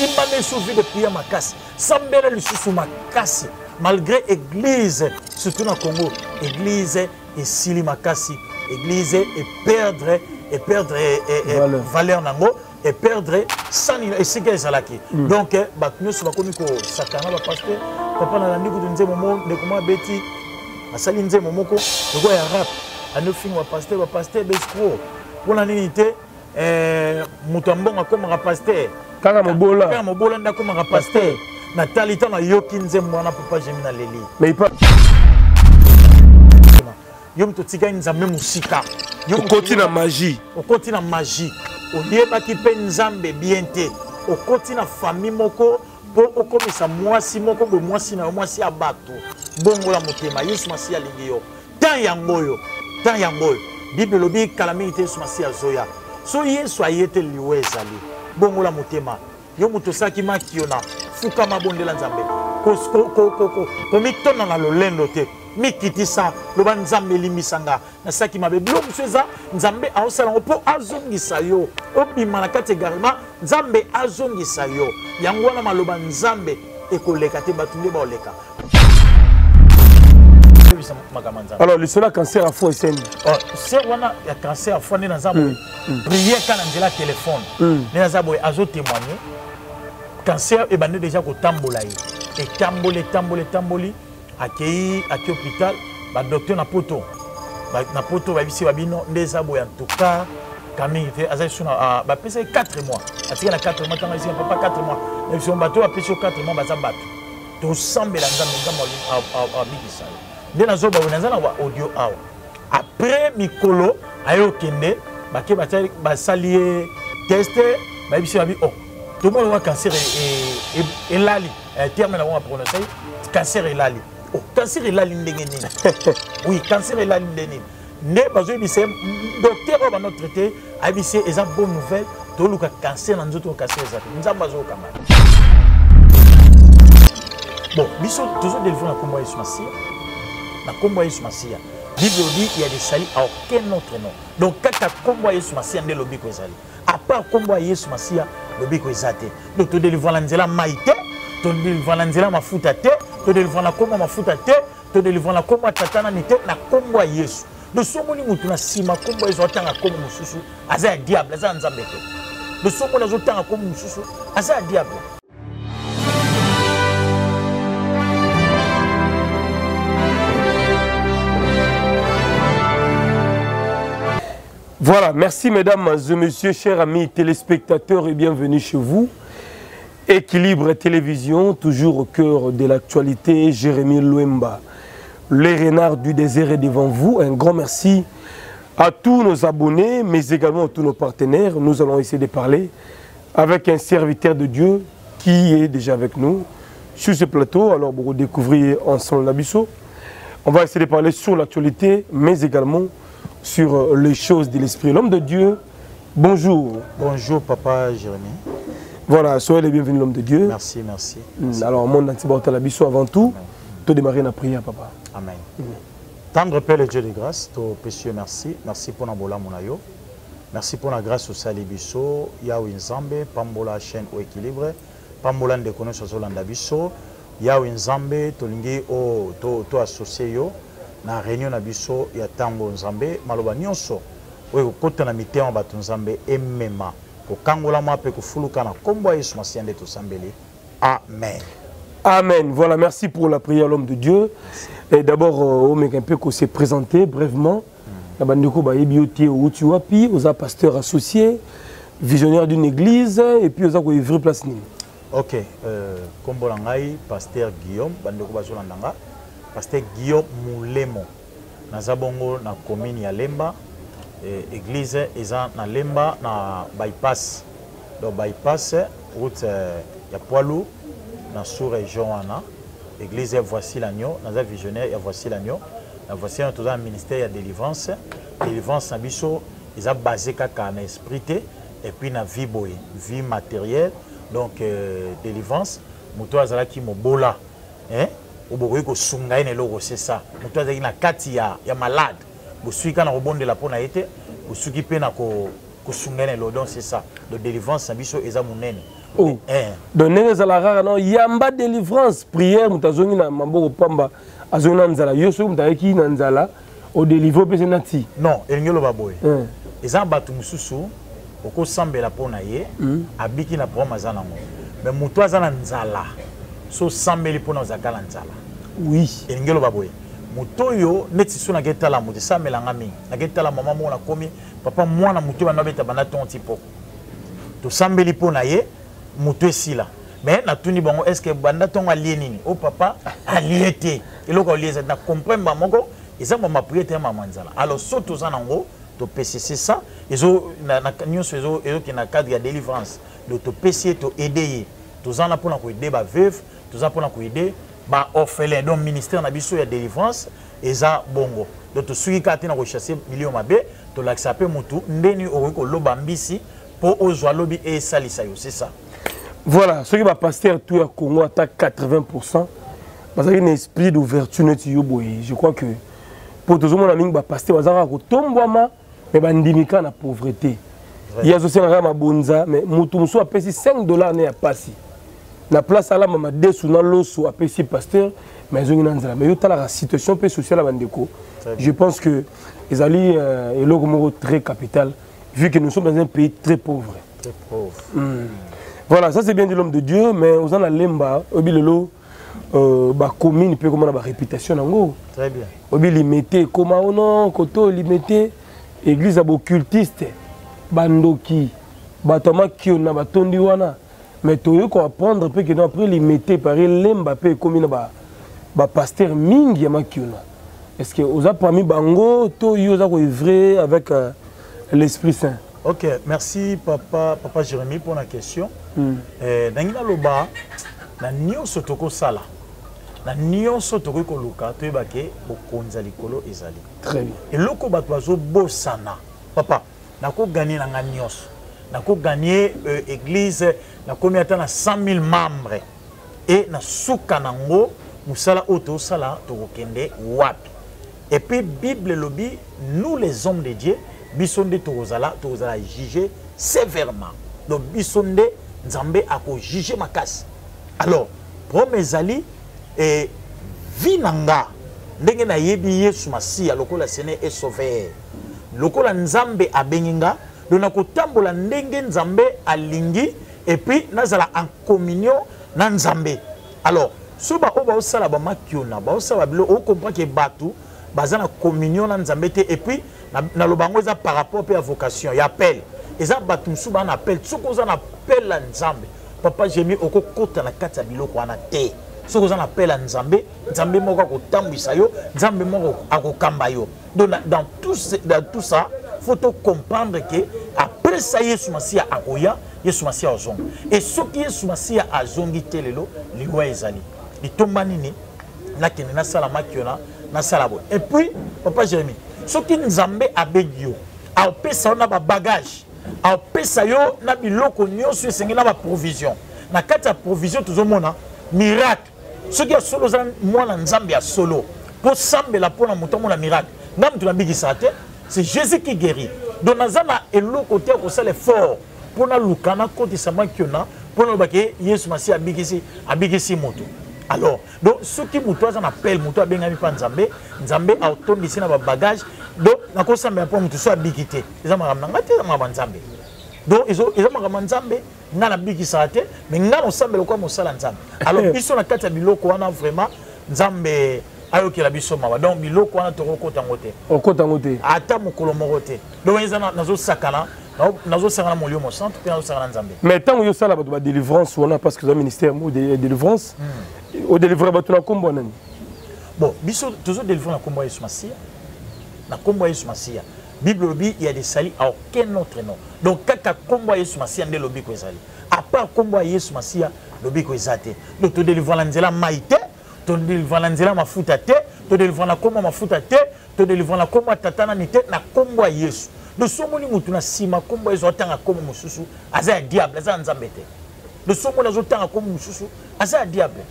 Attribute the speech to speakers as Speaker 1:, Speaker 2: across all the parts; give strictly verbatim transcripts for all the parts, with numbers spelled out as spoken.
Speaker 1: Simane souvi de prière ma casse. Sambela le sous ma casse. Malgré église, surtout dans le Congo, église et sili ma casse. Église et perdre et perdre et, et, valeur. valeur nango et perdre sans et c'est que ça là qui. Donc bah nous sommes connus que Satana va passer. Papa na ndiko tunze momo de comment beti. Asali nze momoko le gars ya rap. Anu film va passer va passer bescro. Pour la unité euh mutambonga comme un pasteur.
Speaker 2: Kaka mobola.
Speaker 1: Kaka mobola nda comme un pasteur. Na talita na yoki nze mwana papa jemi na leli.
Speaker 2: Mais pas
Speaker 1: Yom to tika nzambe musika.
Speaker 2: Yom koti na magie.
Speaker 1: O koti na magie. O lieba ki pe nzambe biente. O koti na famille moko po o komisa mwasi moko bo mwasi na mwasi abato. Bongo la motema Yesu masi alingi yo. Tan yangoyo. Tan yangoyo. Bible lobi calamité Yesu masi azoya. So Yesu ayete liwe ezali. Bongo la motema. Yo muto saki makiona. Fuka mabondela nzambe. Ko ko ko ko ko mitona na lolendo te. Mikiti sa loba nzambe limisanga na saki mabe bilo mseza nzambe aosala po azongisa yo obima na kati garima nzambe azongisa yo yango wana maloba nzambe ekoleka te batunde ba oleka.
Speaker 2: Alors le seul cancer à foi c'est
Speaker 1: oh c'est wana ya cancer à foi na nzambe prier kana nzela téléphone na nzambe azo témoigner cancer e bande déjà ko tambola yi et tambole tambole tamboli accueilli à l'hôpital, le docteur na poto. Na poto va ici babino ndeza boya en tout cas Camille était à ça ba pesa quatre mois. Atika na quatre mois tant ici papa quatre mois. Mais son bateau a pesa quatre mois baza bato. To sambela nzambe nzambe a bikisa. Nde na zoba wena nzana wa audio awa. Après mikolo ayo kende bake batali basalier test ba ici babi oh. Tout le monde a cancer et et lali. Terme na on prononcer cancer et lali. Oh, cancer est là l'indéniné. Oui, cancer est là l'indéniné. Ne pas oublier c'est docteur va notre traité. Abissé est une bonne nouvelle. Tout le cancer dans notre cancer ça. Nous avons besoin quand même. Bon, biso toujours délivré na combat Yesu Masia. Na combat Yesu Masia. Bible dit il y a des salis à aucun autre nom. Donc quand combat Yesu Masia ndé lobi ko ezali. À part combat Yesu Masia, lobi ko ezate. Donc tout délivré la nzela maïté, tout délivré la nzela mafuta te. To délivrer la combo mafuta te, to délivrer la combo tatana nite na combo Yesu. De somoni mutu na sima combo Yesu atanga combo mususu, aza diable, aza nzambe te. De somoni azotanga combo mususu, aza diable.
Speaker 2: Voilà, merci mesdames et messieurs, chers amis téléspectateurs et bienvenue chez vous. Équilibre télévision, toujours au cœur de l'actualité, Jérémy Louemba. Les renards du désert est devant vous. Un grand merci à tous nos abonnés, mais également à tous nos partenaires. Nous allons essayer de parler avec un serviteur de Dieu qui est déjà avec nous sur ce plateau. Alors, pour découvrir ensemble l'Abisso, on va essayer de parler sur l'actualité, mais également sur les choses de l'esprit. L'homme de Dieu, bonjour.
Speaker 1: Bonjour, papa Jérémy.
Speaker 2: Voilà, soyez les bienvenus, l'homme de Dieu.
Speaker 1: Merci, merci. merci.
Speaker 2: Alors, mon antibarta l'Abisso avant tout, tout démarrer la prière, papa.
Speaker 1: Amen. Mm. Tendre Père, le Dieu de grâce, ton précieux merci. Merci pour Nabola Monayo. Merci pour la grâce au Salibiso. Yahweh Nzambe, Pambola chaîne au équilibre. Pambola de connaissance au Landabiso. Yahweh Nzambe, Tolingi au to associé yo. Na réunion Nabiso, ya Tambo Nzambe, Maloba Nyonso. Oui, au côté na mitema Batu Nzambe, Emema. Kangola mape kufuluka na kombo Yesu Masia nde tosambeli. Amen.
Speaker 2: Amen. Voilà, merci pour la prière l'homme de Dieu. Merci. Et d'abord au Mekempeko s'est présenté brièvement. La bandeko ba yebioti au Utiwapi, aux pasteurs associés, visionnaire d'une église et puis aux ko ivre place ni.
Speaker 1: OK, euh kombo langai pasteur Guillaume bandeko ba zolandanga. Pasteur Guillaume Moulemo. Nazabongo na commune ya Lemba. Et église eza na Lemba na bypass donc bypass route ya Poilou na sous-région wana église voici l'agneau na visionnaire ya voici l'agneau na voici tout un ministère ya délivrance délivrance na biso eza basé kaka na esprit et puis na vie boye vie matérielle donc euh, délivrance moto azalaki mobola hein obokoki ko sunga ene loko c'est ça moto azalaki na kati ya ya malade. Vous suivez quand on rebondit la peau naïté, vous suivez quand on kusungene l'odon c'est ça. Le délivrance c'est biso eza munene.
Speaker 2: Oh. Donc ndenge za la rare non yamba délivrance prière mutazongi na mamboko pamba azongi na nzala yo so mutaki na nzala au délivrer pe senati.
Speaker 1: Non, elingelo baboy. Eza batu mususu oko sambela pona ye abiki na problème azana ngo. Mais mutu azana nzala. So sambeli pona zakala nzala.
Speaker 2: Oui.
Speaker 1: Elingelo baboy. Muto yo neti so na getala mutu sambela ngami. Na getala mama mo na komi papa mwana mutu bana beta bana ton tipo. To sambeli pona ye mutu esila. Mais na tuni bango est-ce que banda ton allié nini? Oh papa allié te. Eloko allié ça na comprendre mamoko eza mama prière mama nzala. Alors surtout ça nango to P C C ça ezo na na nyonso ezo ezo ki na cadre ya délivrance. De to P C to aider. To zana pona ko aider ba veuve, to zana pona ko aider ba orphelin. Donc ministère na biso ya délivrance eza bongo. Donc to suki kati na ko chasser million mabe to l'accepter mutu ndeni ko loba mbisi pour ozwa lobi et salisa yo, c'est ça.
Speaker 2: Voilà, ce qui va passer tout à Congo à quatre-vingts pour cent parce qu'il y a un esprit d'ouverture. Je crois que pour tout le monde, il va passer à Tombouama, mais il y a la pauvreté. Il y a aussi un bonza, mais Moutoumsou a payé cinq dollars à passer. La place à la maman deux sous l'osso a payé pasteur, mais il y a la situation sociale à Bandeko. Je pense que les alliés est très capital, vu que nous sommes dans un pays très pauvre.
Speaker 1: Très pauvre.
Speaker 2: Mm. Voilà, ça c'est bien de l'homme de Dieu, mais aux en lemba, obi lelo, bah commune peut comment la réputation nango.
Speaker 1: Très bien.
Speaker 2: Obi limité, comment on non, koto limité, église abo cultiste, bandoki, batama qui on a batondi wana, mais toyo ko apprendre peut que après limité par lemba peut commune ba ba pasteur mingi yama kiona. Est-ce que aux a parmi bango toyo za ko œuvrer avec euh, l'Esprit Saint?
Speaker 1: Ok, merci papa, papa Jérémy pour la question. Mm. Eh, Nangina loba, na nion sotoko sala, na nion sotoko koluka, tu es baké, bokonza likolo ezali.
Speaker 2: Très bien.
Speaker 1: Et loko batwazo bosana, papa, nako gagné na nios, nako gagné euh, église, nako miata na cent mille membres, et na souka nango, musala auto sala, toko kende wapi. Et puis Bible lobi, nous les hommes de Dieu, bisonde tozala tozala juger sévèrement. Donc bisonde nzambe ako juger makasi. Alors promesali et vinanga ndenge na yebi Yesu Masiya lokola sene et sauveur. Lokola nzambe abenginga dona kotambola ndenge nzambe alingi et puis nazala en communion na nzambe. Alors soba oba osala ba makiona ba osala bilo o comprend que batu bazana communion na nzambe te et puis na lobango eza par rapport à vocation, il appelle. Et ça batumsu ban appelle, soko za appelle la nzambe. Papa Jémi oko kota na kati ya biloko wana te. Soko za appelle nzambe, nzambe moko ko tambisa yo, nzambe moko akokamba yo. Donc dans tout dans tout ça, faut comprendre que après ça Yesu Masiya akoya, Yesu Masiya azonga. Et ce qui Yesu Masiya azongi telelo, liwa ezali. Litomba nini na kene na sala makiona na sala bo. Et puis papa Jémi ce qui nous amène à Bédio, à pesa na ba bagage, à pesa yo na biloko nyonso sengi na ba provision. Na kati ya provision tozomona miracle. Ce qui est solo za mwana nzambe ya solo. Pour sambela pona mutomo na miracle. Ngam tu na bigisa te, c'est Jésus qui guérit. Donc nazana eloko te ko sala fort pour na lukana koti sama kiona pour na baké Yesu Masiya bigisi abigisi moto. Alors, donc, ce qui vous appelle, vous avez bien appris Nzambe, Nzambe a autorisé ici dans bagage. Donc, na kosa me pour mutu so abikité. Ils ont ramanga te ma Nzambe. Donc, ils ont ils ont ramanga Nzambe, na na bikisa te, mais nga no sambelo kwa mosala Nzambe. Alors, ils sont na kati ya biloko wana vraiment Nzambe ayoki la biso mawa. Donc, biloko wana to kota ngote.
Speaker 2: Okota ngote.
Speaker 1: Ata mukolo mokote. Donc, ils ont nazo sakana. Nazo sakana molio mo centre, puis nazo sakana Nzambe.
Speaker 2: Mais tant que yo sala ba délivrance wana parce que le ministère de délivrance au délivrer bato na kombo nani.
Speaker 1: Bon, biso toujours délivrer na kombo Yesu Masiya. Na kombo Yesu Masiya. Bible lobi il y a des salis à aucun autre nom. Donc kaka kombo Yesu Masiya nde lobi ko ezali. À part kombo Yesu Masiya lobi ko ezate. Donc to délivrer la nzela maite, to délivrer la nzela mafuta te, to délivrer na kombo mafuta te, to délivrer na kombo tatana ni te na kombo Yesu. De somoni mutu na sima kombo Yesu atanga kombo mususu, aza diable, aza nzambe te. De somoni azotanga kombo mususu, aza diable.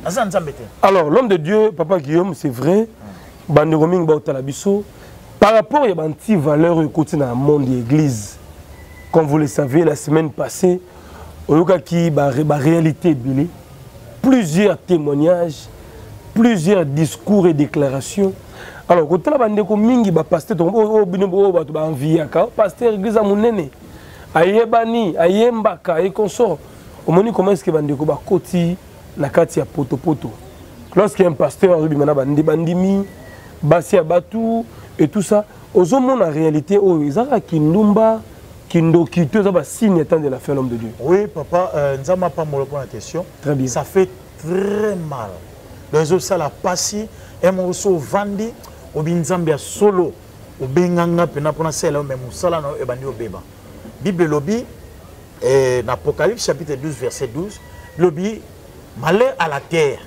Speaker 2: Alors, l'homme de Dieu, Papa Guillaume, c'est vrai, par rapport à une valeur côté dans le monde de l'église, comme vous le savez, la semaine passée, oyokaki ba ba réalité bilé, plusieurs témoignages, plusieurs discours et déclarations. Alors quand la bande ko mingi ba pasteur to o bino bo ba to ba envie ka pasteur église monene ayebani ayembaka et consort. Au moni comment est-ce que bande ko ba koti na kati ya poto poto. Lorsqu'un pasteur a bimana bandi bandimi basi abatu et tout ça, aux hommes en réalité oh ils ont kindumba kindoki tout ça va signe étant de la fin l'homme de Dieu.
Speaker 1: Oui papa, euh, nous avons pas mon répondre à la question.
Speaker 2: Très bien.
Speaker 1: Ça fait très mal. Les autres ça la passi et mon so vandi au binzambia solo au benganga pena pona sela mais musala no e bandi obeba. Bible lobby et dans Apocalypse chapitre douze verset douze, lobby malheur à la terre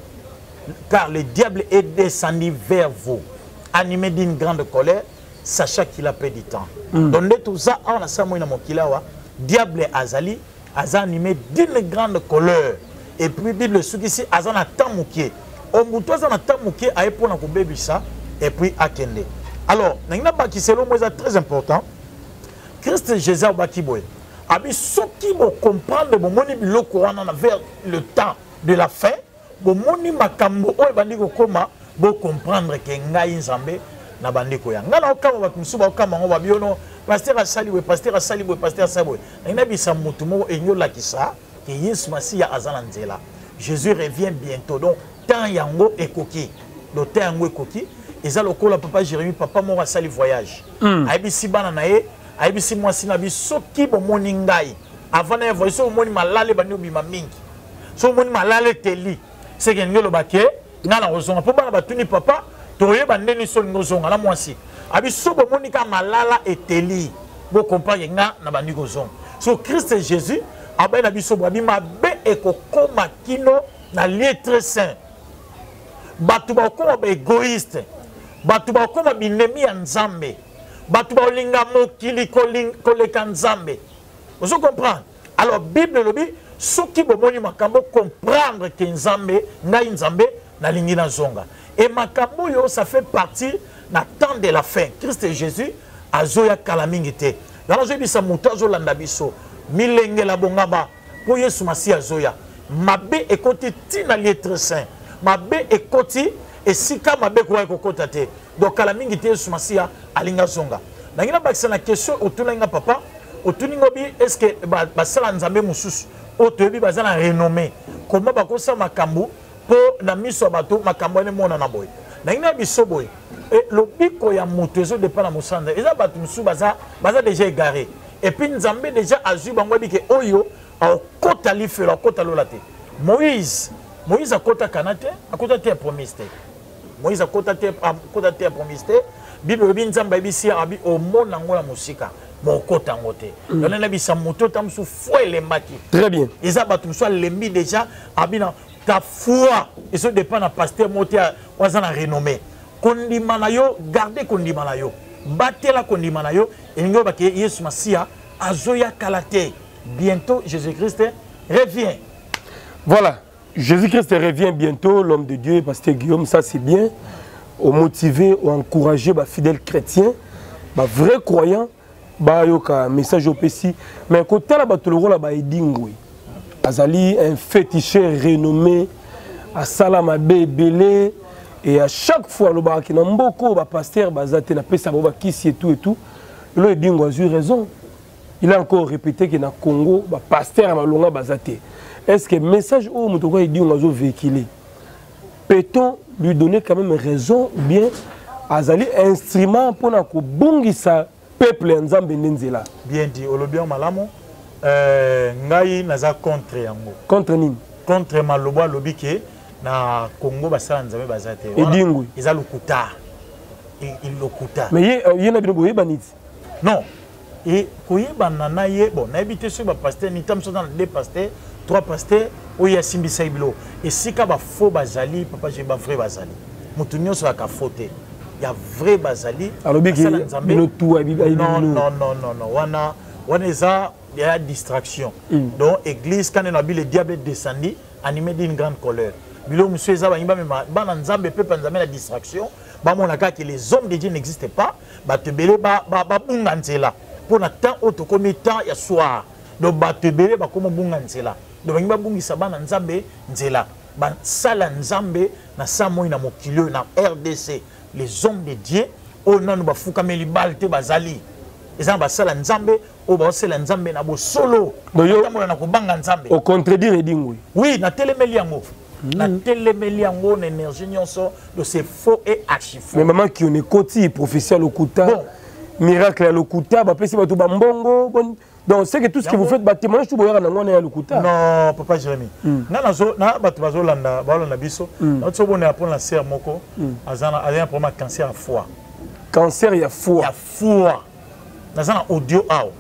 Speaker 1: car le diable est descendu vers vous animé d'une grande colère sachant qu'il a peu de temps. Mm. Donc tout ça on a ça moi na mokilawa diable azali aza animé d'une grande colère et puis Bible ce qui c'est azana tamuke on muto azana tamuke a epona ko bebisa et puis akende. Alors nangina ba ki selo moi c'est très important. Christ Jésus ba ki boy abi soki bo comprendre bo moni biloko wana na vers le temps de la fin bo moni makambo oyo bandi ko koma bo comprendre que ngai nzambe na bandiko ya ngana okama ba musuba okama ngo ba biono pasteur asali we pasteur asali we pasteur asali we na bisa mutu mo enyola kisa que Yesu Masia azala nzela. Jésus revient bientôt donc tant yango ekoki do temps yango ekoki eza lokola papa Jérémie papa mo asali voyage ayebisi bana na ye ayebisi mwasi na biso soki bo moni ngai avant na voyage so moni malale bani obima mingi so moni malale teli c'est que ngelo bake ngana ozonga po bana batuni papa toye bandeni so ngozonga na mwasi abiso bo moni ka malala eteli bo comprendre nga na bandi kozonga so Christ Jésus abai na biso bwa bima be ekokoma kino na lieu très saint batu ba okoma ba égoïste batu ba okoma binemi ya nzambe batu ba olinga mokili koleka nzambe vous comprenez alors Bible lobi soki bomoni makambo comprendre que nzambe ngai nzambe na lingi na zonga et makambo yo ça fait partie na temps de la fin. Christ Jésus azoya kalamingite dans je bisa muto azolanda biso milenge la bongaba po Yesu Masia azoya mabe ekoti tina litre saint mabe ekoti esika mabe kwa ekokota te donc kalamingite Yesu Masia alinga zonga nangina bakisa na question otuna nga papa otuningo bi est-ce que ba basala nzambe mususu otoyebi bazana renommé comment bakosa makambo po na miso bato makambo ne mona na boy nangina biso boy et le biko ya moto ezo dépend na musanda eza bato musu baza baza déjà égaré et puis nzambe déjà azu bango bi ke oyo akota lifelo akota lolate Moïse Moïse akota kanate akota te promise te Moïse akota te akota te promise te Bible bi nzambe bisi abi o mona ngola musika mokota ngote dona na bisa moto tamsu foi le maki
Speaker 2: très bien
Speaker 1: eza bato musu lembi déjà abina ta foi et ça dépend na pasteur motia wazana renommé kondima na yo garder kondima na yo batela kondima na yo elingo ba ke Yesu Masia azoya kalate bientôt Jésus-Christ revient.
Speaker 2: Voilà, Jésus-Christ revient bientôt, l'homme de Dieu, pasteur Guillaume, ça c'est bien. Au motiver, au encourager les fidèles chrétiens, les vrais croyants, bah yoka message au Pessi. Mais côté là, bah tout le rôle là, bah edingui. Azali un féticheur renommé, à Salama Belé, et à chaque fois le bah qui n'a beaucoup, bah pasteur, bah zate na pesa bah kisi et tout et tout. Le edingui a eu raison. Il a encore répété que dans le Congo, bah pasteur a longa bah zate. Est-ce que le message où Moutouka dit on a véhiculé, peut-on lui donner quand même raison ou bien azali instrument pour na ko bungisa peuple nzambe nenzela?
Speaker 1: Bien dit, olobi malamu euh ngai naza contre yango.
Speaker 2: Contre nini?
Speaker 1: Contre maloba lobi ke na Congo basala nzambe bazate.
Speaker 2: Edingui.
Speaker 1: Ils a lokuta. Il lokuta.
Speaker 2: Mais yé yé na bino boyeba niti.
Speaker 1: Non. Et koyeba na ye bon na habité sur ba pasteur ni tam so dans deux pasteurs. Trois pasteurs, où il y a Simbi Saiblo. Et si il y a faux bazali, papa, j'ai pas vrai bazali. Moutounio sur la faute. Il y a vrai bazali.
Speaker 2: Alors, il y a non,
Speaker 1: non, non, non, non. Wana, wana, il y a distraction. Donc, l'église, quand le diable est descendu, animé d'une grande colère. Bilo, monsieur, ça va, il va me bananzambe, peu panzamé la distraction. Bah, mon accord que les hommes de Dieu n'existent pas. Bah, te belé, bah, bah, bah, bunganzela. Pour le temps, au commis temps, il y a soir. do bato ebele bakoma bunga nzela do bangi babungisa bana nzambe nzela basala nzambe na sa moi na mokili na R D C les hommes de Dieu o nanu bafukameli balte bazali ezana basala nzambe o basala nzambe na bosolo tamona na kobanga nzambe
Speaker 2: au contredire edingwe
Speaker 1: oui na telemeli yango na telemeli yango na énergie nyonso de c'est faux et archi faux
Speaker 2: mais maman qui on est côté professeur Lokuta bon. Miracle à Lokuta ba pesi bato bambongo bon. Donc c'est que tout ce que vous faites ba témoignage tout boyara na ngona ya Lokuta
Speaker 1: non papa Jérémy na nazo na bato bazolanda balona biso na tso bona pour la sœur moko azana azana pour ma cancer à foie
Speaker 2: cancer ya foie
Speaker 1: ya foie nazana audio aw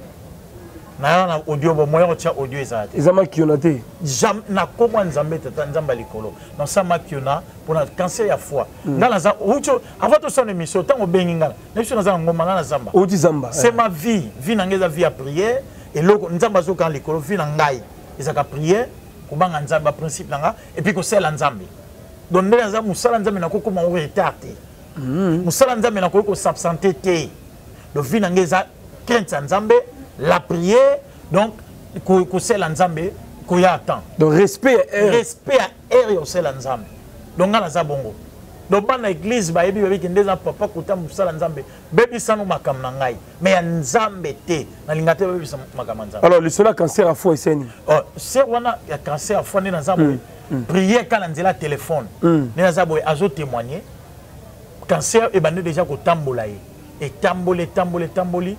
Speaker 1: na na audio bo moyo tia audio ezate
Speaker 2: ezama kionate
Speaker 1: jam na komwa nzambe tata nzamba likolo na sama kiona pour na cancer ya foie na naza ucho avant to son émission tango benginga na biso nazana ngoma na zamba
Speaker 2: oti zamba
Speaker 1: c'est ma vie vie na ngeza vie à prière et loko nzamba zo kan likolo vie na ngai ezaka prière kubanga nzamba principe nanga et puis ko sela nzambe donc nzamba musala nzambe na kokoma o retardé musala nzambe na ko s'absenter té do vie na ngeza crainte nzambe la prière donc ko sela nzambe ko ya attend
Speaker 2: donc respect
Speaker 1: à respect à air yo sela nzambe donc ngala za bongo donc bana église ba yebi bebi kindeza papa kota musala nzambe bebi sanu makam na ngai mais ya nzambe te na lingate bebi sanu makam nzambe
Speaker 2: alors le seul cancer à foie eseni
Speaker 1: oh c'est wana ya cancer à foie na nzambe prière kana nzela téléphone na nzambe azo témoigner cancer e bande déjà ko tambola ye et tambole tambole tamboli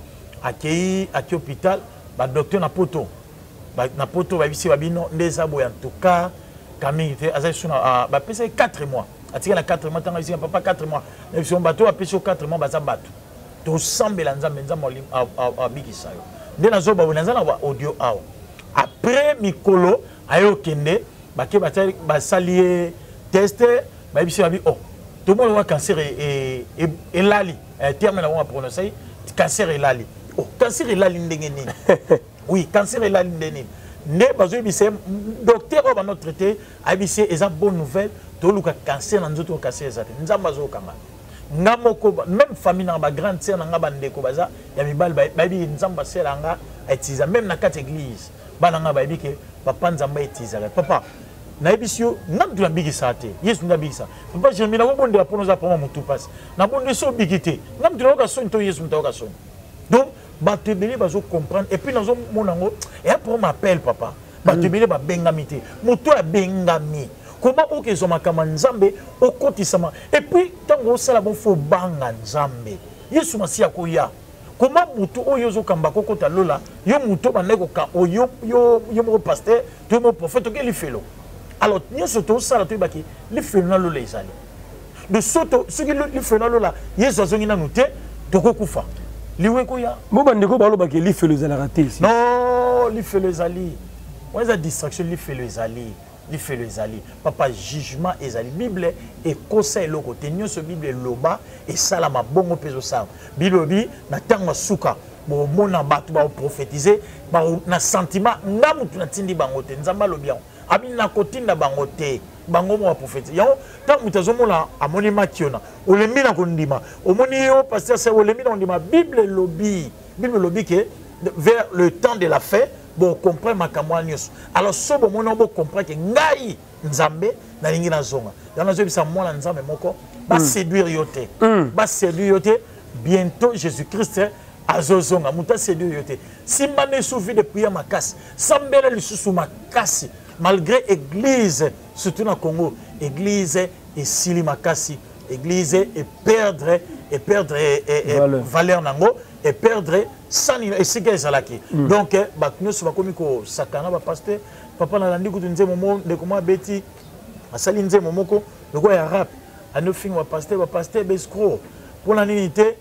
Speaker 1: akei à hôpital ba docteur na poto ba na poto ba bisi ba bino ndeza boy en tout cas Camille azai suna ba pesa quatre mois atika na quatre mois tanga bisi papa quatre mois na bisi bato ba pesa quatre mois ba za bato to sambela nzambe nzambe olim a bikisa yo ndena zo ba bonanza na audio aw après mikolo ayo kende ba ke ba ba salier test ba bisi ba bi oh tout le monde voit cancer et et lali terme na on prononcer cancer et lali oh cancer et lali ndenge nini oui cancer et lali ndenge nini ne bazo bise docteur on va notre traité abise eza bonne nouvelle to luka cancer na nzoto cancer ezate nzamba zo kanga ngamoko même famille na ba grande sœur na ngaba ndeko baza ya mibal ba bi nzamba sela nga etiza même na quatre église bana nga ba bi ke papa nzamba etiza papa na ebisio ngam tu nabikisa te yesu nabikisa papa je mina bonde la ponoza pour mutu passe na bonde so bikité ngam tu loka so to yesu mtoka so donc bato ebele bazo comprendre et puis nazo monango et après m'appelle papa bato ebele ba bengamité mutu a bengami comment oke zo makama nzambe okotisama et puis tango sala bon fo banga nzambe yesu masia ko ya comment mutu oyo zo kamba kokota lola yo mutu bandeko ka oyo yo yo mo pasteur to mo prophète ke li felo alors nous sommes ça là baki les phénomènes les ali de soto ce qui les phénomènes là yeso zongi na noté to kokufa liwe ko ya
Speaker 2: mo bandeko balo baki li felo za la raté ici
Speaker 1: non li felo les ali on a distraction li felo les ali li felo les ali papa jugement les ali bible et conseil le côté nous ce bible loba et salama bongo peso sa bible bi na tango suka bo mona batu ba prophétiser ba na sentiment ngamu tu na tindi bangote nzamba lobian abina kotinda bangote bango mo prophète yo ta mutazomona amoni makiona olembi na kondima omoni yo pasteur c'est olembi na kondima bible lobi bible lobi que vers le temps de la fin bon comprendre makamwa nyos alors so bo mona bo comprendre que ngai nzambe na lingi na zonga yana zo bisa mona nzambe moko ba séduire yote ba séduire yote bientôt Jésus-Christ azozonga muta séduire yote simba ne souvi de prière makasi sambela lisusu makasi malgré église surtout dans Congo église et sili makasi église et perdre et perdre et, et, et valeur. valeur nango et perdre sans et c'est que ça là qui donc bah nous sommes comme ko sakana ba pasteur papa na landi ko tunze momo de comment beti asali nze momoko le quoi ya rap ano fin wa pasteur ba pasteur bescro pour la unité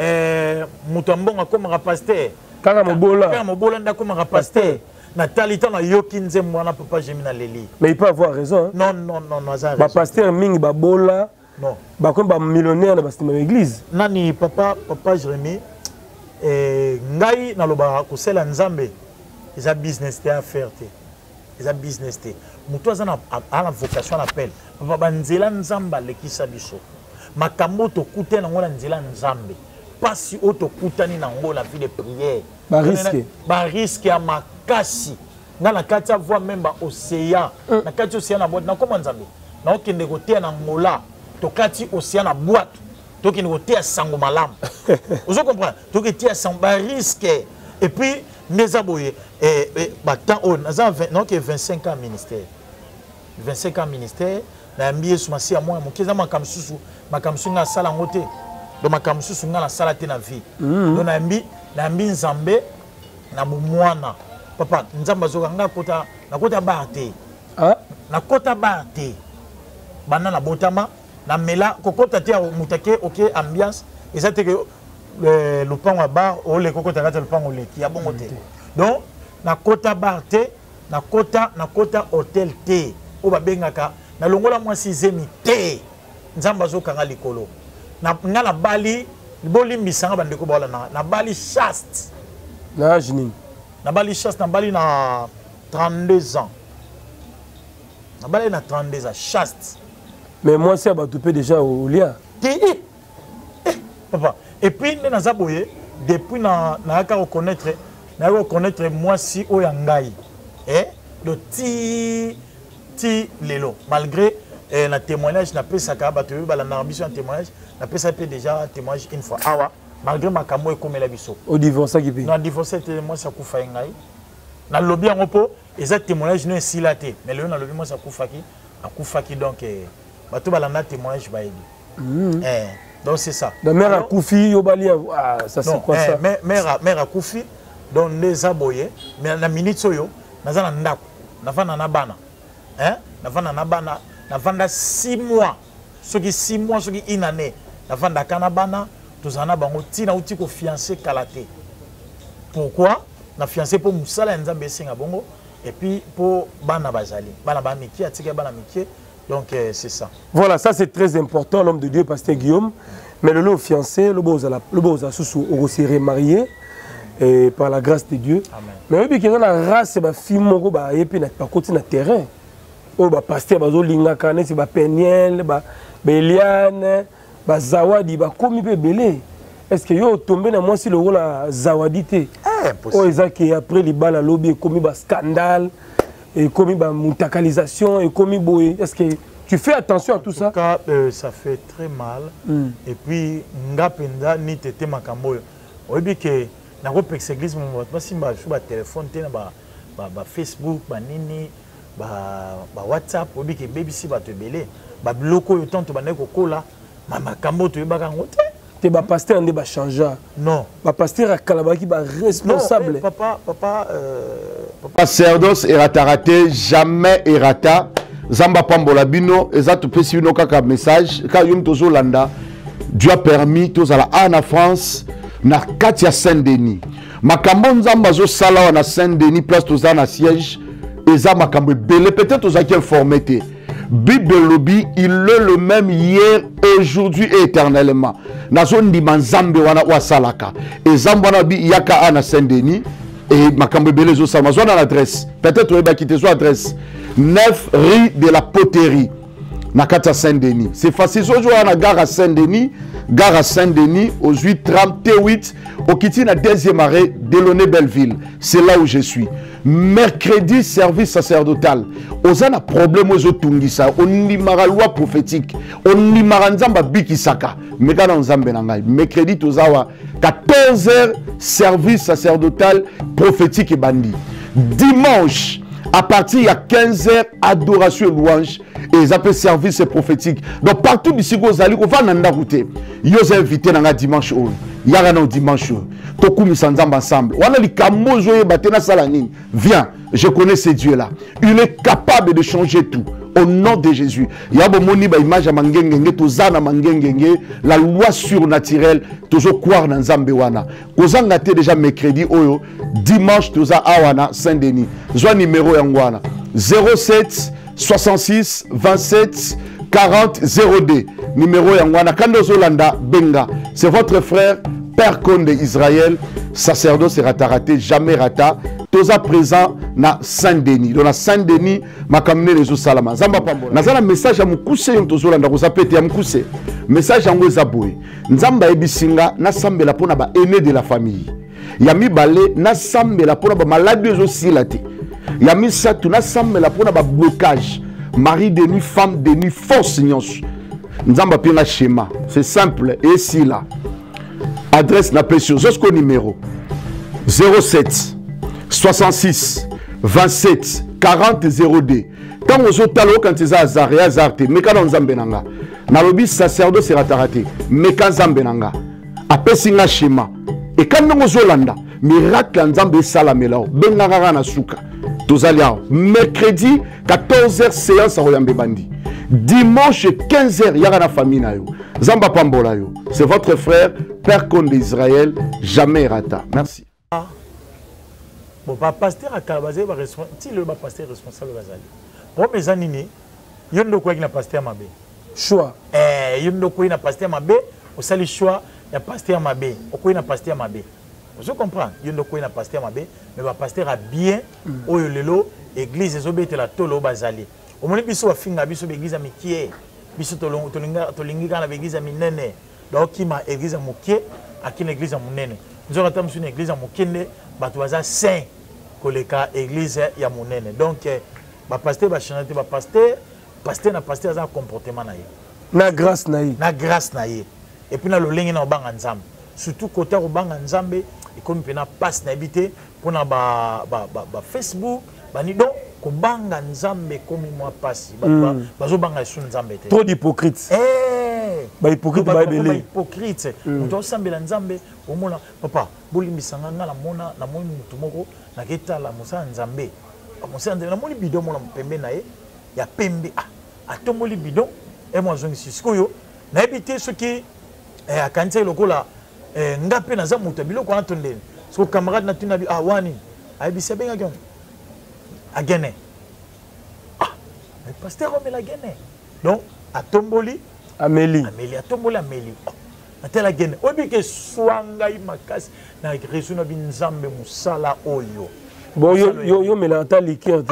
Speaker 1: euh mutambonga comme un pasteur
Speaker 2: kaka mobola
Speaker 1: kaka mobola nda comme un pasteur Nathalie tana yokinze mwana papa Jemina Leli.
Speaker 2: Mais il peut avoir raison. Hein?
Speaker 1: Non non non non ça.
Speaker 2: Ba pasteur Ming babola.
Speaker 1: Non.
Speaker 2: Ba comme ba millionnaire na bastima église.
Speaker 1: Nani papa papa Jérémy eh ngai na loba ko sela nzambe. Eza business te affaire te. Eza business te. Mutu azana a la vocation à l'appel. Papa banzela nzamba lekisa biso. Makambo to kute na ngona nzela nzambe. Pas si auto kutani na ngo la vie de prière.
Speaker 2: Ba risque.
Speaker 1: Ba risque à ma makasi nga na kati voie même ba océan na kati océan na boîte na comment nzambe na okende kotea na ngola to kati océan na boîte to kende kotea sango malamu vous comprenez to kotea sango ba risque et puis neza boye eh ba temps on na donc vingt-cinq ans ministère vingt-cinq ans ministère na mbiye sumasi ya moya mokeza makamsusu makamsusu nga sala ngote do makamsusu nga na sala te na vie do na mbi na mbi nzambe na mwana papa nzamba zoka nga kota na kota barte ah na kota barte bana na botama na mela kokota te mutake OK ambiance ezate que le lupango bar o le kokota kata lupango le ki ya bongo te donc na kota barte na kota na kota hotel te o babengaka na longola mwa sixième te nzamba zoka nga likolo na nga na bali boli misanga bandeko bala na na bali chaste
Speaker 2: na jini
Speaker 1: na bali chasse na bali na trente-deux ans na bali na trente-deux ans chaste
Speaker 2: mais moi c'est abatupé déjà au lien
Speaker 1: eh, eh, papa et puis na zaboye depuis na na ka reconnaître na reconnaître moi si o yangai eh le ti ti lelo malgré eh, na témoignage na pesa ka batu bala na ambition témoignage na pesa pe déjà témoignage une fois awa malgré ma camo comme la biso
Speaker 2: au divorce qui paye
Speaker 1: non divorce moi ça kufa ngai na lobby en repos et ça témoignage non silaté mais le na lobby moi ça kufa ki akufa ki donc bato balanda témoignage ba ebi eh donc c'est ça
Speaker 2: la mère a kufi yo bali ah ça c'est quoi ça
Speaker 1: mais mère mère a kufi donc les aboyé mais na minute soyo nazana ndako nafana na bana hein nafana na bana nafanda six mois soki six mois soki une année nafanda kana bana tozana bango tina uti ko fiancé kalaté pourquoi na fiancé pour musala nzambe singa bongo et puis pour bana bazali bana ba miki atika bana miki donc euh, c'est ça
Speaker 2: voilà ça c'est très important l'homme de Dieu pasteur Guillaume mais le lot fiancé le boza le boza sous au serré marié et par la grâce de Dieu
Speaker 1: amen
Speaker 2: mais oui que na race ba film moko ba et puis na pas côté na terrain o ba pasteur bazo linga kané c'est ba Peniel ba Beliane ba zawadi ba komi pe belé est-ce que yo tombé na moi si le rôle la zawadi té
Speaker 1: impossible
Speaker 2: oh ezaki après les balles lobby komi ba scandale et komi ba mutakalisation et komi boé est-ce que tu fais attention à tout ça
Speaker 1: en tout cas euh, ça fait très mal mm. et puis ngapenda ni tété makambo oyebi que na ko pex église mo ba simba shu ba téléphone té na ba ba Facebook ba nini ba ba WhatsApp oyebi que baby si ba te belé ba bloko yo tonto ba ne ko kola mama kambo to yebaka ngote
Speaker 2: te ba pasteur ndé ba changer
Speaker 1: non
Speaker 2: ba pasteur akala qui ba responsable
Speaker 1: non, eh, papa papa euh
Speaker 3: papa sacerdoce erata raté jamais erata zamba pambola bino ezatu pesi bino kaka message ka yum tozo landa Dieu a permis tous à la en France na Katia Saint-Denis makambo nzamba zo sala na Saint-Denis place toza na siège eza makambo belé peut-être aux qui informé té Bible lobby, il est le même hier, aujourd'hui et éternellement. Nazo ndima nzambe wana wa salaka. Et zambana bi yaka ana Saint-Denis et makambe belé zo sama zo na l'adresse. Peut-être on va quitter son adresse. neuf rue de la Poterie. Nakata Saint-Denis. C'est facile zo zo na gare à Saint-Denis, gare à Saint-Denis au huit trente-huit au Kiti na deuxième arrêt Delaunay Belleville. C'est là où je suis. Mercredi, service sacerdotal. On a un problème aux Tungisa. On n'y mara loi prophétique. On n'y mara nzamba bikisaka. Mais quand on zambe nangai. Mercredi, tozawa quatorze heures, service sacerdotal prophétique et bandit. Dimanche, à partir de quinze heures, adoration et louange. Et ils appellent service prophétique. Donc partout d'ici, vous allez, on va nanda route. Ils ont invité dans dimanche. Il y a un dimanche. Tokoumi Sanzamba ensemble. Viens, je connais ce Dieu-là. Il est capable de changer tout. Au nom de Jésus. Il y a une image à Mangengenge, Tozana Mangengenge, la loi surnaturelle, toujours croire dans Zambewana. Kozanga te déjà mercredi, oyo, dimanche, Toza Awana, Saint-Denis. Joie numéro Yangwana. zéro sept soixante-six vingt-sept quarante zéro deux. Numéro Yangwana. Kando Zolanda, Benga. C'est votre frère, Père Conde Israël, sacerdoce et raté, jamais rata. Toza présent na Saint-Denis. Donc na Saint-Denis, ma kamine les salama. Zamba pambola. Nazala message à mukuse yon tozo landa koza pete ya mukuse. Message à ngoza boy. Nzamba ebisinga na sambela pona ba aîné de la famille. ya mibale nasambela mpona bamaladi ezosila te ya misato nasambela mpona bablocage mari de nuit femme de nuit force nyonso nzambe apenga schéma c'est simple esila adresse na pesio zosko numéro zéro sept soixante-six vingt-sept quarante zéro deux ntango ozotala okanti eza azar ya azar te meka na nzambe na nga nalobi sacerdoce erataka te meka nzambe na nga apesi nga schéma ekani ndenge ozolanda miracle ya nzambe esalamela o benga kaka na suka tozali awa mercredi quatorze heures séance akoyamba ebandi dimanche quinze heures yaka na famille na yo nzambe apambola yo c'est votre frère père Conde d'Israël jamais rata merci.
Speaker 1: Bon, pas pasteur à Kalabazé, va responsable. Si le pasteur responsable bazali. Bon, mes amis, il y a quoi qui n'a pasteur mabé.
Speaker 2: Choix.
Speaker 1: Eh, il y a quoi qui n'a pasteur mabé. Au sali choix, il y a pasteur mabé. Au quoi n'a pasteur mabé. Vous comprenez? Il y a quoi qui n'a pasteur mabé, mais le pasteur a bien. Au lelo, église les obéis la tolo bazali. Au moment où biso a finga biso église ami qui est. Biso tolong tolinga tolinga na église ami nene. Donc qui m'a église à moké, à qui l'église à mon nene. Nous avons une église à Mokende, batuaza saint, koleka église ya monene. Donc, ba pasteur ba chanter ba pasteur, pasteur na pasteur za comportement na ye.
Speaker 2: Na grâce na ye.
Speaker 1: Na grâce na ye. Et puis na lolengi na obanga nzambe. Surtout côté obanga nzambe, et comme pena passe na habité pour na ba ba ba, ba Facebook, ba ni donc ko banga nzambe comme moi passe. Ba mm. ba zo banga sur nzambe te.
Speaker 2: Trop d'hypocrites.
Speaker 1: Eh
Speaker 2: ba hypocrite ba belé
Speaker 1: hypocrite muto sambela nzambe omona papa bolimbisanga nga na mona na moni mutu moko na ketala musa nzambe musa nzambe na moni bidon mona mpembe na ye ya pembe ah atomoli bidon e mo zongi sikoyo na ebité soki eh akanisa lokola eh ngape na za mutu biloko na tondeni so camarade na tuna bi ah wani ayebisa benga gyon agene ah le pasteur on me la gene donc atomboli
Speaker 2: Amélie.
Speaker 1: Amélie, à tomber Amélie. Attends la gaine. Obi que swanga imakas na resuna binzambe musala oyo.
Speaker 2: Bon yo yo yo melanta liqueur.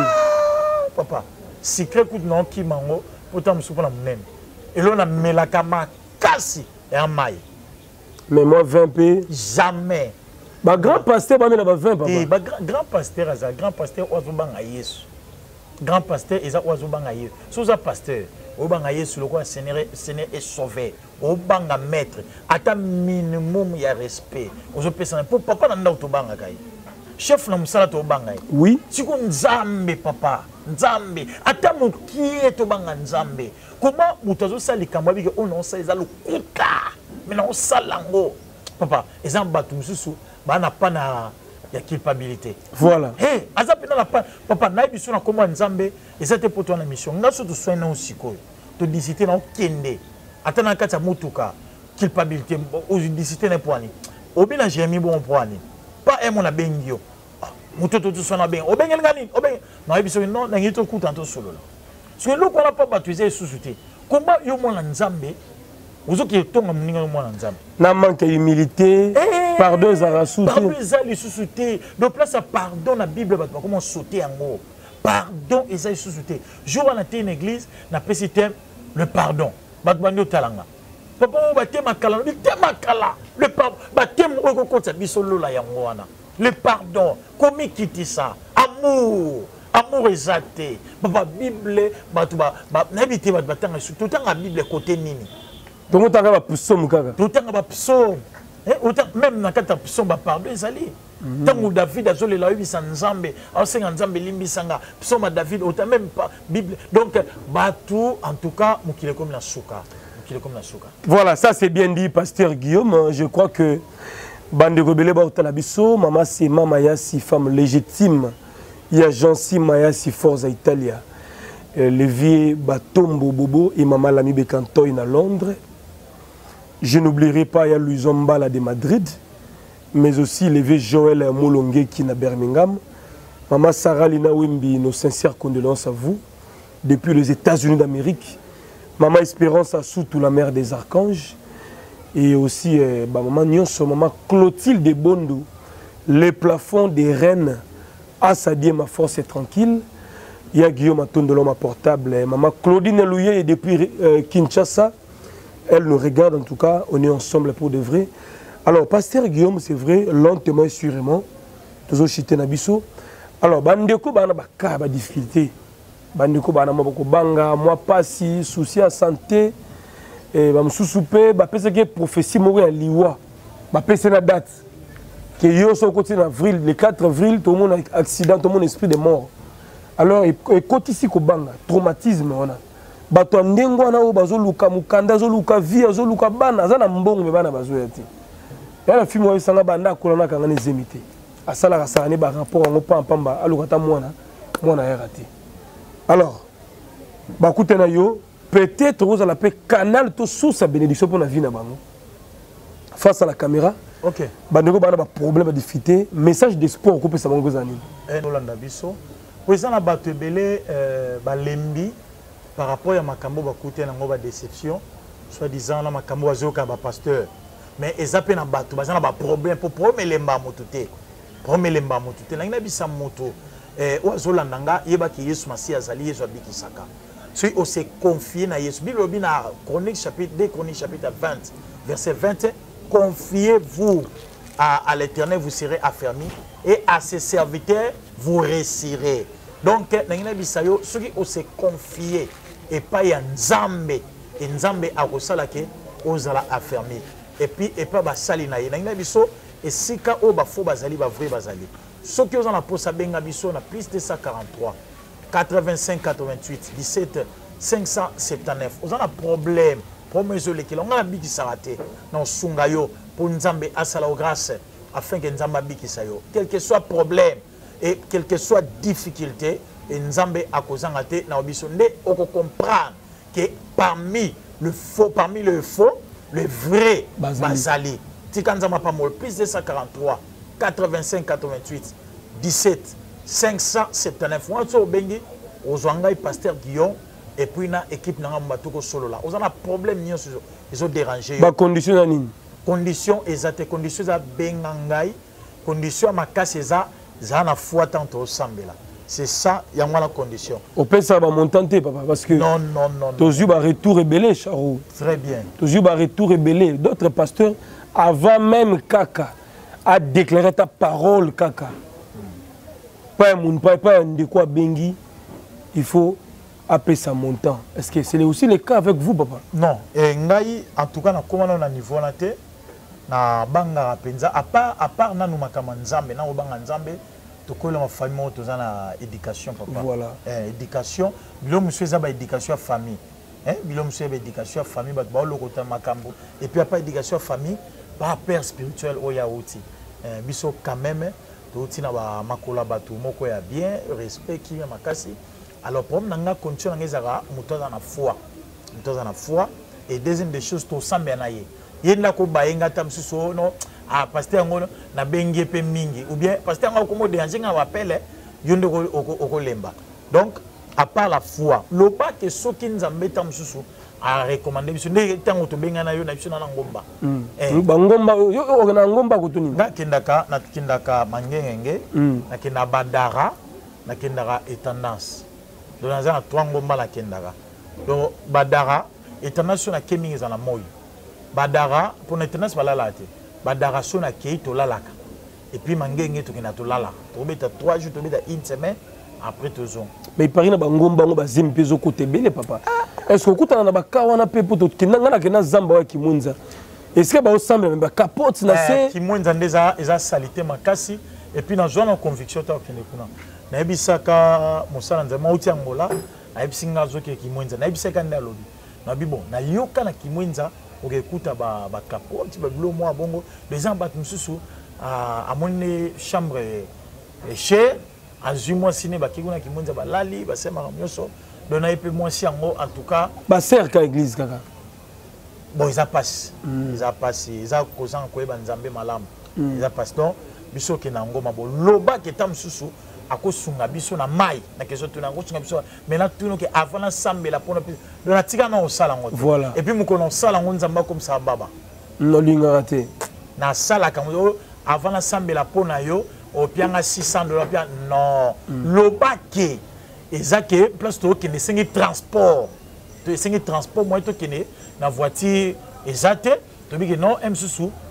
Speaker 1: Papa, secret coup non qui mango autant me soupe na munene. Et là on a melaka makasi et en maille.
Speaker 2: Mais moi vingt p
Speaker 1: jamais.
Speaker 2: Ba grand pasteur ba mena ba vingt papa.
Speaker 1: Eh ba grand pasteur aza grand pasteur ozobanga Yesu. Grand pasteur eza ozobanga Yesu. Soza pasteur obanga Yesu le quoi Seigneur Seigneur est sauvé obanga maître ata minimum ya respect ozopesa pour papa na ndauto banga kai chef na musala to banga
Speaker 2: oui
Speaker 1: siko nzambe papa nzambe ata mokie to banga nzambe comment mutazo salika mbabike ono sa eza lokuta mais on salango papa exemple batu mususu bana pana ya culpabilité.
Speaker 2: Voilà.
Speaker 1: Hey, azapina la pa papa na biso na komwa nzambe ezate poto na mission. Ngaso to soina osiko. To disciter na okende. Atana kata mutuka culpabilité aux disciter na poani. Obina Jérémie bon poani. Pas un mon na bengio. Muto to soina ben. Obengel ngani? Obeng. Na biso non na ngito kutanto solo. Parce que loko na pas batuiser sous-souté. Comment yo mon nzambe ozoki tonga muninga mo na nzambe.
Speaker 2: Na manque humilité. Pardon, ça a sauté.
Speaker 1: Pardon, ça a sauté. Donc là, ça pardon, la Bible, comment sauter en haut. Pardon, et ça a sauté. Je vois une église, na pesité le pardon. Batbando talanga. Papa, on va ma kala, ma kala. Le pardon, batem au côté bisolo la yangwana. Le pardon, comment quitter ça? Amour, amour exalté. Papa, Bible, batuba, n'habitez pas batanga tout le temps la Bible côté nini.
Speaker 2: Tout le temps la psaume kaka.
Speaker 1: Tout le temps la psaume. Même dans le psaume, pardon, ils allaient. Tant que David a joué la Bible, Nzambe, alors Nzambe limbisanga, psaume David, autant même pas Bible. Donc, batou, en tout cas, mukile comme la souka, mukile comme la souka.
Speaker 2: Voilà, ça c'est bien dit, pasteur Guillaume. Je crois que bande rebelle bauta la biso, maman c'est maman yasi femme légitime, il y a Jean-Si Mayasi Forza Italia, Levier Batombo Bobo et maman Lami Bekantoy à Londres. Je n'oublierai pas il y a Louison Mbala de Madrid, mais aussi le vieux Joël Molongue qui est à Birmingham. Maman Sarah Lina Wimbi, nos sincères condoléances à vous. Depuis les États-Unis d'Amérique. Maman Espérance à Soutou, la mère des archanges. Et aussi euh, bah, maman Nyonso, maman Clotilde Bondo, les plafonds des reines. À Sadie, ma force est tranquille. Il y a Guillaume Atondolo, ma portable. Maman Claudine Louye, depuis euh, Kinshasa. Elle nous regarde en tout cas, on est ensemble pour de vrai. Alors, pasteur Guillaume, c'est vrai, lentement et sûrement, toujours chité Nabiso. Alors, bandeko bana baka ba difficulté. Bandeko bana maboko banga, moi passi, souci à santé, et ba msusupe, ba pese que prophétie mourir à liwa. Ba pese na date. Que yo so côté en avril, le quatre avril, tout le monde a accident, tout le monde esprit de mort. Alors, et côté ici ko banga, traumatisme on a. Bato ndengo wana o bazo luka mukanda zo luka vie zo luka bana za na mbongo me bana bazo yati. Ya la fille moi sanga banda kolona kanga ne zemité. Asala ka sa ne ba rapport ngo pa pamba alukata mwana mwana ya raté. Alors ba kutena yo peut-être vous allez appeler canal to sous sa bénédiction pour la vie na bango. Face à la caméra.
Speaker 1: OK.
Speaker 2: Bandeko bana ba problème ba difficulté, message d'espoir ko pesa bango zani.
Speaker 1: Eh Nolanda biso. Oui ça na bato belé euh ba lembi par rapport à makambo ba kutena ngo ba déception, soit disant na makambo azoka ba pasteur. Mais ils appellent un bateau, ils ont un problème pour prendre les mbats mototé. Prendre les mbats mototé. Là, il y a des moto. Et oiseau landanga, il y a qui Yesu Masi azali Yesu abiki saka. Si on s'est confié na Yesu, Bible dit na Chronique chapitre deux, Chronique chapitre vingt, verset vingt, confiez-vous à, à l'Éternel, vous serez affermis, et à ses serviteurs, vous réussirez. Donc, il y ceux qui ont s'est confié et pas y a Nzambe, et Nzambe a reçu osala affermi. Et puis et pas basali na ye na biso et sika o ba fo bazali ba vrai bazali ceux qui ont la posa benga biso na plus deux cent quarante-trois quatre-vingt-cinq quatre-vingt-huit dix-sept cinq cent soixante-dix-neuf on a un problème problème isolé qui on a biki sarate non sunga yo pour nzambe asala grâce afin que nzamba biki sayo quel que soit problème et quelle que soit difficulté et nzambe akozanga te na biso nde oko comprendre que parmi le faux parmi le faux le vrai Bazali. Tikanzama Pamol, plus deux cent quarante-trois, quatre-vingt-cinq quatre-vingt-huit, dix-sept, cinq cent soixante-dix-neuf. On a bengi, Ozwanga pasteur Guillaume, et puis na équipe na Mbatoko solo là. On a un problème, ils ont dérangé.
Speaker 2: Ba condition nani?
Speaker 1: Condition exacte, condition za bengangai, condition ma casse za za na foi tant au sambela. C'est ça, il y a moins la condition.
Speaker 2: On peut ça va monter papa parce que
Speaker 1: non non non.
Speaker 2: Tous eu un retour rébellé Charo.
Speaker 1: Très bien.
Speaker 2: Tous eu un retour rébellé. D'autres pasteurs avant même Kaka a déclaré ta parole Kaka. Pas un pas pas de quoi bengi. Il faut appeler ça montant. Est-ce que c'est aussi le cas avec vous papa?
Speaker 1: Non. Et ngai en tout cas na comment on a niveau là té na banga penza à part à part na nous makama nzambe na obanga nzambe. Tout ma famille, tout ça éducation papa. Voilà. Eh, éducation. Bilo monsieur ça ba éducation à famille. Hein? Bilo monsieur ba éducation à famille ba ba lo kota makambo. Et puis après éducation à famille, ba père spirituel oya outi. Eh biso quand même tout na ba makola batu moko ya bien, respect qui makasi. Alors problème nanga condition ngezaka muto za na foi. Muto za na foi et deuxième des choses to sambe na ye. Yenda ko bayenga tam suso no. Ah, pasteur ngono na bengi pe mingi ou bien pasteur ngao komo déranger nga appelle yonde ko lemba. Donc à part la foi, le pas que ceux qui nous embêtent mususu a recommandé biso ndé tango to benga na yo na biso na ngomba.
Speaker 2: Eh ba ngomba yo na ngomba ko tuni.
Speaker 1: Na kindaka na kindaka mangengenge na kinda badara na kindaka étendance. Donc na za trois ngomba la kindaka. Donc badara étendance na kemingi za na moyo. Badara pour étendance balala te. Badara sona kei to lalaka. Et puis mangenge to kina to lala. To beta trois jours to beta une semaine après to zon.
Speaker 2: Mais il paraît na bangomba ngo bazim pezo côté belé papa. Est-ce que kutana na bakawa na pepo to kinanga na kina zamba wa kimunza. Est-ce que ba osambe ba capote na se
Speaker 1: kimunza ndeza eza salité makasi et puis na zone en conviction ta okende kuna. Na ebisaka musala nzema uti angola, na ebisinga zoke kimunza. Na ebisaka nda lobi. Na bibo na yoka na kimunza okekuta ba ba capote ba blo mo bongo les gens bat mususu à mon chambre chez azumwa ciné ba kiguna kimunza ba lali ba sema nyoso dona epe moi si en tout cas
Speaker 2: ba sert ka église kaka
Speaker 1: bon ils a passé ils a passé ils a kozan ko ba nzambe malamu ils a passé donc biso ke na ngoma bo loba ke tam susu akosunga biso na mai na keso tuna ngosunga biso mais là tuno ke avant la sambe la pona de la tika na osala ngoto
Speaker 2: voilà
Speaker 1: et puis mukono sala ngonzamba comme ça baba
Speaker 2: no linga raté
Speaker 1: na sala ka avant la sambe la pona yo au pianga six cents dollars pia non loba ke ezake place to ke ne sengi transport to sengi transport moi to kene na voiture ezate to bi ke non msusu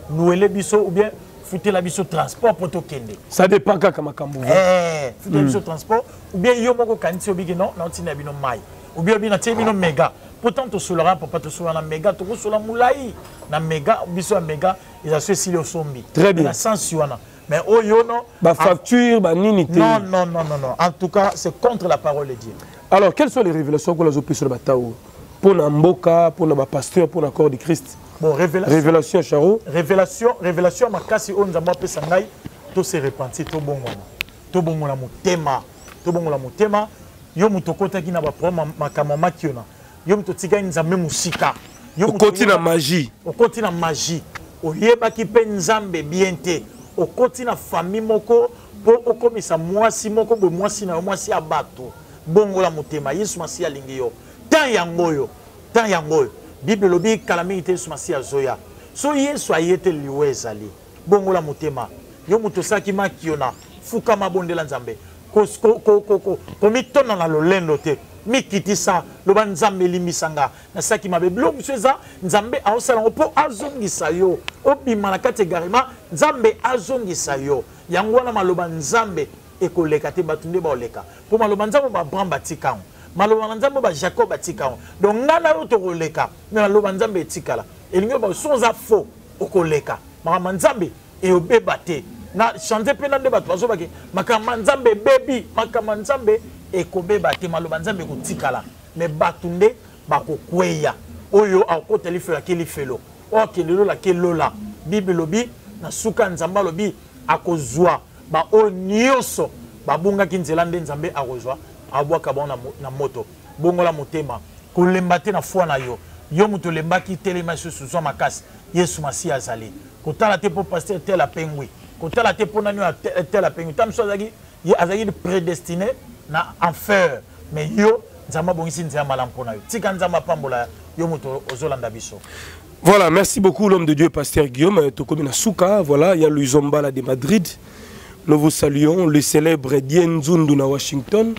Speaker 1: nouele biso ou bien futela biso transport pour to kende.
Speaker 2: Ça dépend kaka makambo.
Speaker 1: Eh, futela biso transport ou bien yo moko kanisi obiki non na tina bino mai. Ou bien bino tie bino méga. Pourtant to solora papa to solora na méga to sola mulai na méga biso méga ils a ceci le sombi.
Speaker 2: Très bien.
Speaker 1: La sens wana. Mais oh yo non.
Speaker 2: Ba facture ba ninité.
Speaker 1: Non non non non non. En tout cas, c'est contre la parole de Dieu.
Speaker 2: Alors, quelles sont les révélations que vous avez sur le bateau? Pour Namboka, pour nos pasteurs, pour le corps de Christ.
Speaker 1: Bon, révélation.
Speaker 2: Révélation, Charo.
Speaker 1: Révélation, révélation, ma casse, on a appelé Sangai, tout se repentit, tout bon, tout bon, la mutema, tout bon, la mutema. Yo mutokota qui n'a pas pro, ma kamama qui ona. Yo mutotiga nzambe musika.
Speaker 2: Yo continue la magie.
Speaker 1: Au continue la magie. Au yeba qui pe nzambe bienté. Au continue la famille moko, pour au komisa mwasi moko, bo mwasi na mwasi abato. Bongo la mutema, Yesu masi ya lingio. Tant yangoyo, tant yangoyo. Bible lobi calamité Yesu masi ya zoya. So Yesu ayete liweza li. Bongo la mutema. Yo mutosaki makiona. Fuka mabondela nzambe. Ko ko ko ko ko. Komitona na lolendo te. Mikiti sa loba nzambe limisanga. Na saki mabe blo mseza nzambe aosala opo azongisa yo. Obima na kategarima nzambe azongisa yo. Yango na maloba nzambe ekoleka te batunde ba oleka. Po maloba nzambe ba Abraham batikao. Maloba nzambe ba Jacob batikao. Donc ngana yo to koleka. Mais maloba nzambe etikala. Elingo ba sonza faux okoleka. Mama nzambe e obeba te. Na chanter pena de bato bazo baki makama nzambe baby makama nzambe ekobeba te maloba nzambe kotikala mais batunde bakokweya oyo akota lifelo akeli felo o kelelo la kelola bible lobi na suka nzamba lobi akozwa ba o nyoso babunga kinzela nde nzambe akozwa abwaka bona na moto bongola motema kolemba te na foi na yo yo muto lembaki telema susu zo makasi Yesu masi azali kotala te po pasteur tel a pengwi kotala te po nani tel a pengwi tam so azaki azaki prédestiné na enfer mais yo nzamba bongisi nzamba lampona yo tika nzamba pambola yo muto ozolanda biso.
Speaker 2: Voilà, merci beaucoup l'homme de Dieu pasteur Guillaume Tokomina Souka. Voilà, il y a Louis Zombala de Madrid. Nous vous saluons le célèbre Dien Zunduna Washington.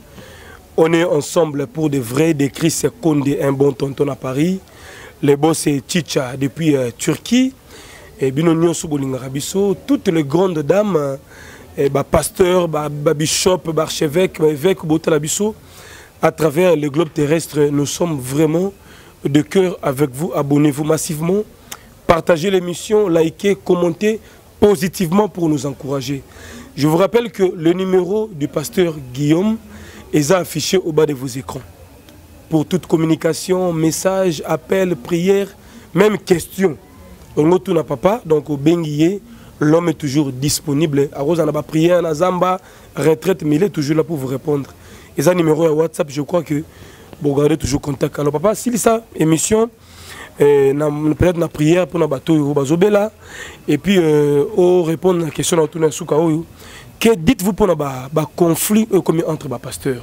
Speaker 2: On est ensemble pour de vrais, des Chris Konde, un bon tonton à Paris. Les boss et Chicha depuis euh, Turquie. Et Binonio Soubolingarabiso, toutes les grandes dames, et bah, pasteurs, bah, bah, bishop, bah, archevêque, bah, évêque, Botalabiso, à travers le globe terrestre, nous sommes vraiment de cœur avec vous. Abonnez-vous massivement, partagez l'émission, likez, commentez positivement pour nous encourager. Je vous rappelle que le numéro du pasteur Guillaume est affiché au bas de vos écrans. Pour toute communication, message, appel, prière, même question. On a papa, donc au Benguié, l'homme est toujours disponible. À Rose, on a pas prière, à Zamba, retraite, mais il est toujours là pour vous répondre. Et ça, numéro à WhatsApp, je crois que vous gardez toujours contact. Alors papa, si ça, émission, eh, peut-être na prière pour na bateau au Bazobela, et puis euh, on répond à la question autour de Souka. Que dites-vous pour ba ba conflit euh, comme entre ba pasteurs?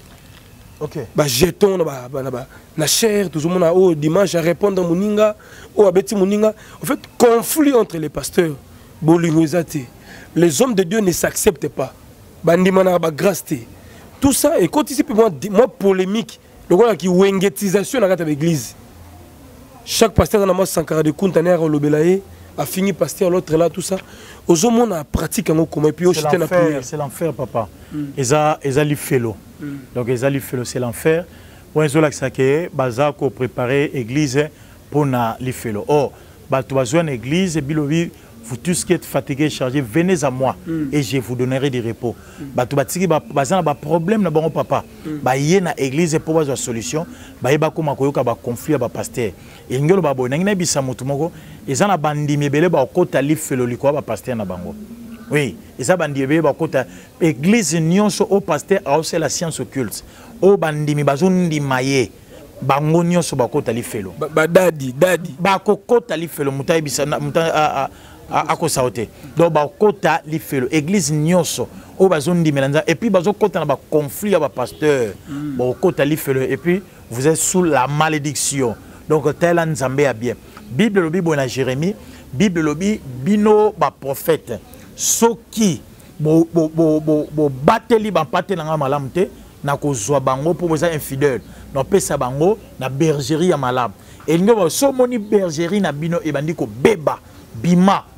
Speaker 1: Ok.
Speaker 2: Ba jeton na ba na ba na cher tout le monde a au dimanche à répondre à Moninga, au abeti Moninga. En fait, conflit entre les pasteurs. Les hommes de Dieu ne s'acceptent pas. Bandimana ba grâce. Tout ça et quand ici moi moi polémique, le gars qui wengetisation dans l'église. Chaque pasteur dans la Sankara de Kuntaner au Lobelaye a fini pasteur l'autre là tout ça. Aux hommes on a pratiqué en comment et puis
Speaker 1: c'est l'enfer, c'est l'enfer papa. Ils a ils a li félo. Donc ils a li félo c'est l'enfer. Ou ils ont l'accès baza ko préparer église pour na li félo. Oh, ba tu vas une église et bilovi vous tous qui êtes fatigués, chargés, venez à moi mm. et je vous donnerai du repos. Mm. Bah tu vas tirer bah bah bah problème na bon papa. Mm. Bah y na église pour avoir une solution. Bah y ba comment koyoka bah conflit bah pasteur. Et ngelo bah bon n'ingé bisa mutu moko. Ils en a bandi mebele bah kota li felo liko bah pasteur na bango. Oui, ils a bandi mebele bah kota église nyonso au pasteur a aussi la science occulte. Au bandi mi bazundi maye. Bango nyonso bah kota li felo.
Speaker 2: Bah dadi dadi.
Speaker 1: Bah kota li felo mutai bisa mutai a a ko saoté donc ba kota li felo église nyonso o bazondi melanza et puis bazo kota na ba conflit ya ba pasteur ba kota li felo et puis vous êtes sous la malédiction donc tel nzambe a bien bible lobi bona Jérémie bible lobi bino ba prophète soki bo bo bo bo, bo bateli ba paté na malamu te na ko zwa bango pour vous infidèle no pesa bango na bergerie ya malamu et ngo so moni bergerie na bino e bandiko beba bima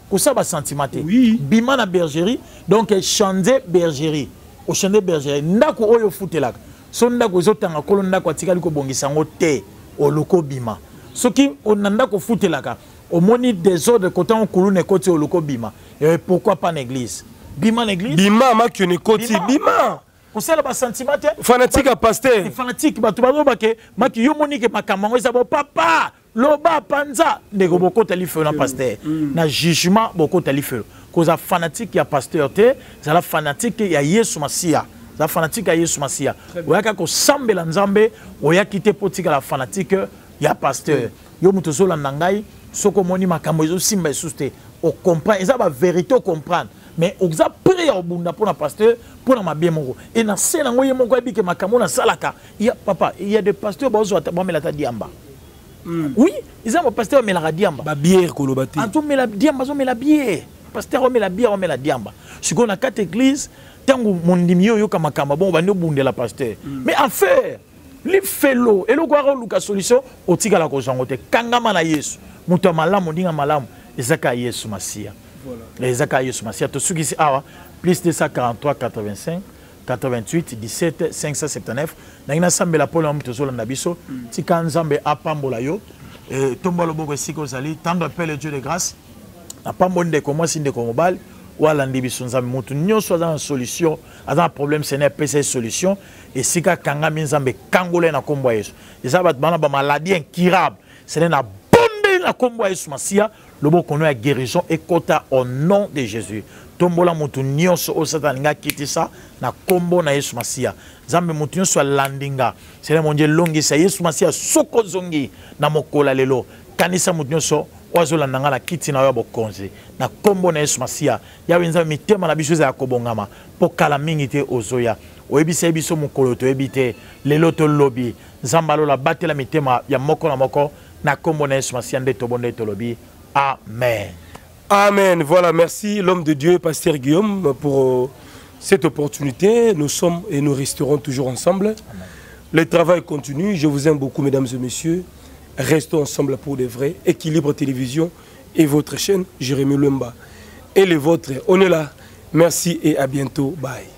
Speaker 1: ça va sentiment.
Speaker 2: Oui.
Speaker 1: Bima na bergerie, donc changer bergerie. Au changer bergerie, ndako oyo futelak. Son ndako zotanga kolo ndako atikali ko bongisa ngo te au loko bima. Soki on ndako futelaka, au moni désordre côté on kulune côté au loko bima. Et pourquoi pas l'église? Bima l'église?
Speaker 2: Bima ma que ne côté bima.
Speaker 1: Pour ça le sentiment
Speaker 2: fanatique à pasteur.
Speaker 1: Fanatique ba tuba ba ke ma ki yo moni ke makambo ça bo papa. Loba panza ndeko boko tali feu na pasteur. Na jugement boko tali feu. Cause fanatique ya pasteur te, ça la fanatique ya Yesu Masia. La fanatique ya Yesu Masia. Oyaka ko sambela nzambe, oyaki te potika la fanatique ya pasteur. Yo muto zo la ngai, soko moni makambo ezo simba esuste. O comprend, ça va vérité o comprendre. Mais oza prier au bunda pour la pasteur pour la mabie moko. Et na sena ngoye moko ebi ke makambo na salaka. Il y a papa, il y a des pasteurs bazo atabamela ta diamba. Mm. Oui, ils ont un pasteur mais la diamba.
Speaker 2: Ba bière kolobati.
Speaker 1: Anto mais la diamba, zo mais la bière. Pasteur on met la bière, on met la diamba. Si on a quatre églises, tango mondimio yo kama kama bon ba no bunde la pasteur. Mm. Mais en fait, li felo et le gwaro luka solution o tika la ko jangote. Kangama na Yesu. Muto malamu ndinga malamu ezaka Yesu Masia. Voilà. Les Ezaka Yesu Masia to suki si awa plus deux cent quarante-trois quatre-vingt-cinq quatre-vingt-huit dix-sept cinq cent soixante-dix-neuf na sambela polo muto zo na biso tika nzambe apambola yo e tombolo boko siko zali tando appelle Dieu de grâce apambonde ko mwasi ndeko mobali wala ndibiso nzambe mutu nyonso za solution aza problème ce n'est pas cette solution et sika kanga nzambe kangole na kombo Yesu eza bat bana ba maladie incurable ce n'est na bonde na kombo Yesu Masia le mot qu'on a guérison et kota au nom de Jésus. Tombola mutu nyonso o sataninga kitisa na kombo na Yesu Masia. Zambe mutu nyonso landinga. C'est mon Dieu longi sa Yesu Masia soko zongi na mokola lelo. Kanisa mutu nyonso ozo landanga na kiti na yo bokonzi. Na kombo na Yesu Masia. Ya wenza mitema na biso za kobongama. Po kala mingi te ozoya. Oyebisa biso mokolo to ebite lelo to lobi. Zambalo la batela mitema ya moko na moko na kombo na Yesu Masia nde to bonde to lobi. Amen.
Speaker 2: Amen. Voilà, merci l'homme de Dieu, Pasteur Guillaume, pour euh, cette opportunité. Nous sommes et nous resterons toujours ensemble. Amen. Le travail continue. Je vous aime beaucoup, mesdames et messieurs. Restons ensemble pour de vrais. Équilibre Télévision et votre chaîne, Jérémy Luemba. Et les vôtres, on est là. Merci et à bientôt. Bye.